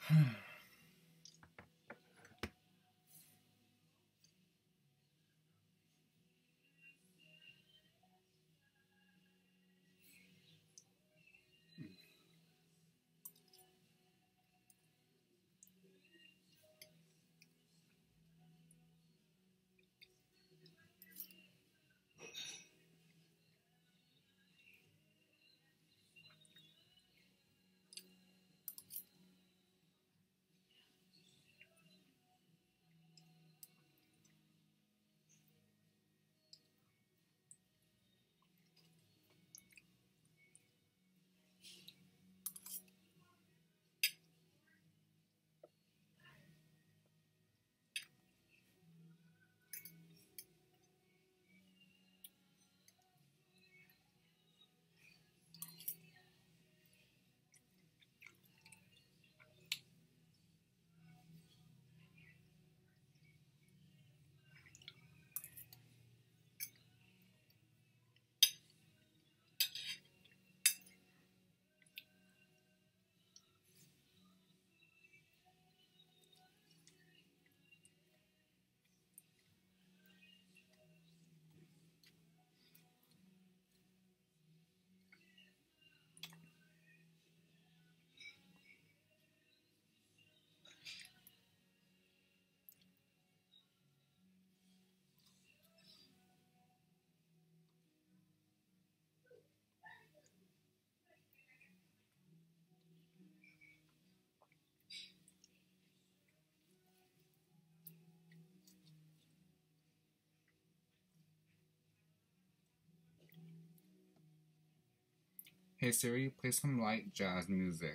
Hey Siri, play some light jazz music.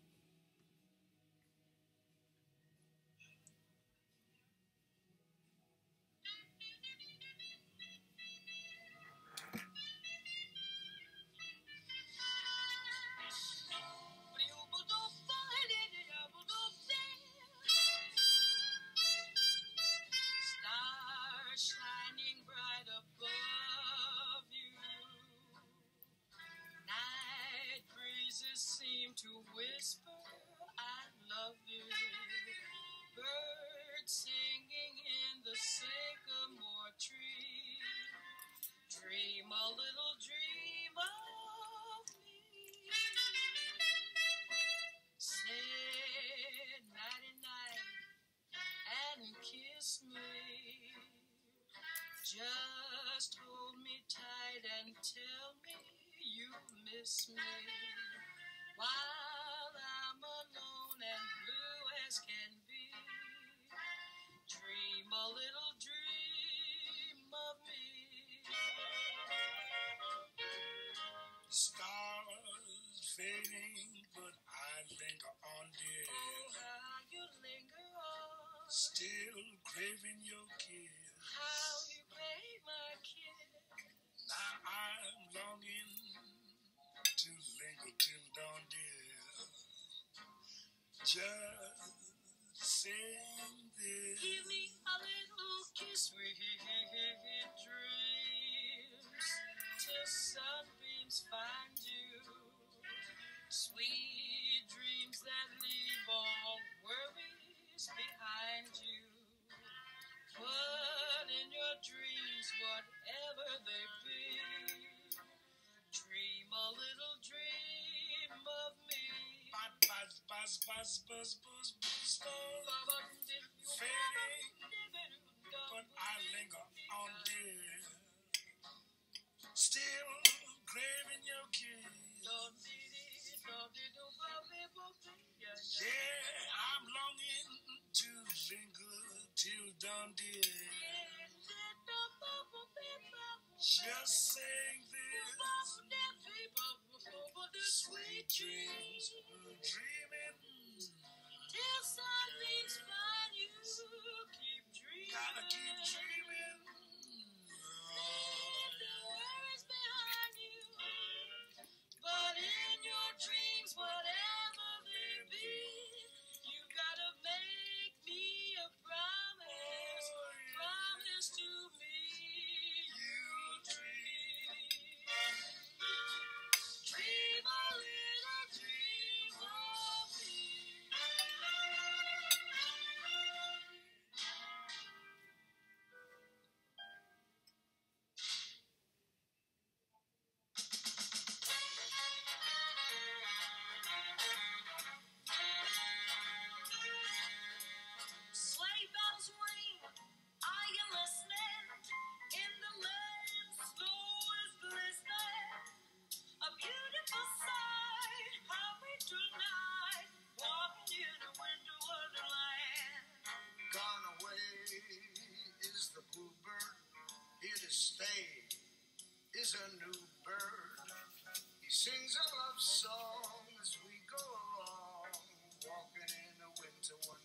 Stars shining bright above you. Night breezes seem to whisper, I love you. Birds singing in the sycamore tree. Dream a little dream of me. Say nighty night and kiss me. Just hold me tight and tell me you miss me. While I'm alone and blue as can be. Dream a little dream of me. Stars fading, but I linger on, dear. Oh, how you linger on. Still craving your kiss. How you crave my kiss. Now I'm longing to linger till dawn, dear. Just sing this. Give me a little kiss, sweet dreams, till sunbeams find you. Sweet dreams that leave all worries behind you. Put in your dreams whatever they be. Dream a little dream of me. Buzz, buzz, buzz, buzz, buzz, buzz, buzz. Fading, but I linger on, dear. Still craving your kiss. Yeah, I'm longing to linger till dawn, dear. Just saying this. Sweet dreams, dreaming. Till sunbeams find you, keep dreaming. Gotta keep dreaming. Leave the worries behind you. But in your dreams, whatever they be, you gotta make me a promise. Promise to me. You dream. Dream a little dream of me. Each day is a new bird. He sings a love song as we go along, walking in a winter wonderland.